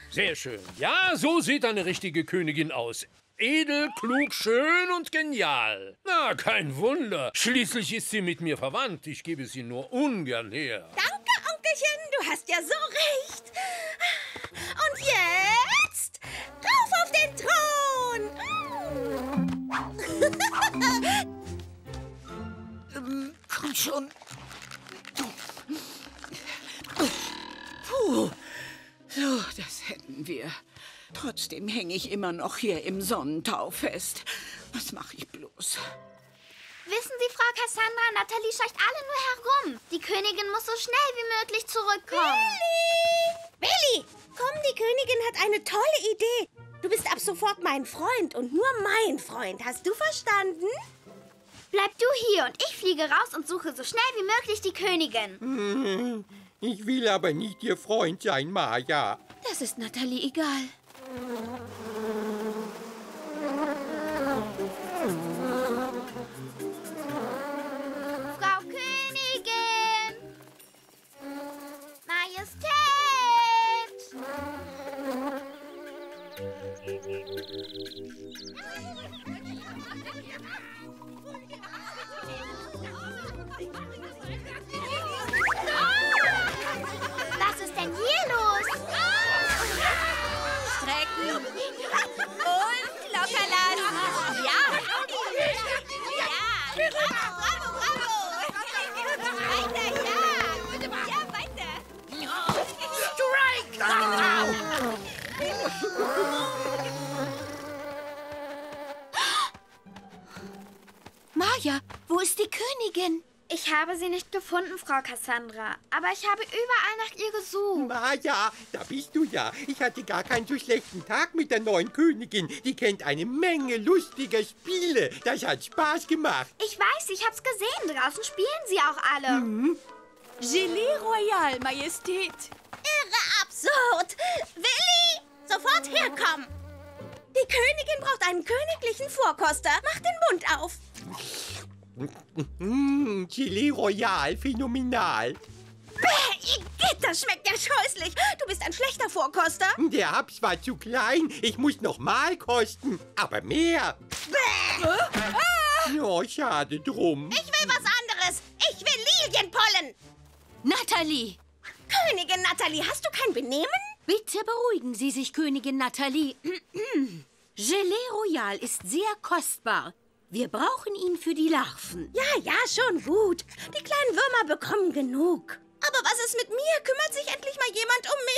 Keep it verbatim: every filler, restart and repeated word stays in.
Sehr schön. Ja, so sieht eine richtige Königin aus. Edel, klug, schön und genial. Na, kein Wunder. Schließlich ist sie mit mir verwandt. Ich gebe sie nur ungern her. Danke, Onkelchen. Du hast ja so recht. Und jetzt rauf auf den Thron. ähm, komm schon. Puh. So, das hätten wir. Trotzdem hänge ich immer noch hier im Sonnentau fest. Was mache ich bloß? Wissen Sie, Frau Cassandra, Nathalie scheucht alle nur herum. Die Königin muss so schnell wie möglich zurückkommen. Willi! Willi! Komm, die Königin hat eine tolle Idee. Du bist ab sofort mein Freund und nur mein Freund. Hast du verstanden? Bleib du hier und ich fliege raus und suche so schnell wie möglich die Königin. Ich will aber nicht Ihr Freund sein, Maja. Das ist Nathalie egal. Frau Königin! Majestät! Was ist denn hier los? Strecken und locker lassen. Ja. Ja. Bravo, bravo, bravo. Weiter, ja. Ja, weiter. Strike! Maja, wo ist die Königin? Ich habe sie nicht gefunden, Frau Cassandra. Aber ich habe überall nach ihr gesucht. Maja, da bist du ja. Ich hatte gar keinen so schlechten Tag mit der neuen Königin. Die kennt eine Menge lustiger Spiele. Das hat Spaß gemacht. Ich weiß, ich hab's gesehen. Draußen spielen sie auch alle. Mhm. Gelee Royal, Majestät. Irre absurd. Willi, sofort herkommen. Die Königin braucht einen königlichen Vorkoster. Mach den Mund auf. Mmh, Chili Royal, phänomenal. Bäh, Igitt, das schmeckt ja scheußlich. Du bist ein schlechter Vorkoster. Der Haps war zu klein. Ich muss noch mal kosten. Aber mehr. Bäh. Ah. Oh, schade drum. Ich will was anderes. Ich will Lilienpollen. Nathalie. Königin Nathalie, hast du kein Benehmen? Bitte beruhigen Sie sich, Königin Nathalie. Gelee Royal ist sehr kostbar. Wir brauchen ihn für die Larven. Ja, ja, schon gut. Die kleinen Würmer bekommen genug. Aber was ist mit mir? Kümmert sich endlich mal jemand um mich?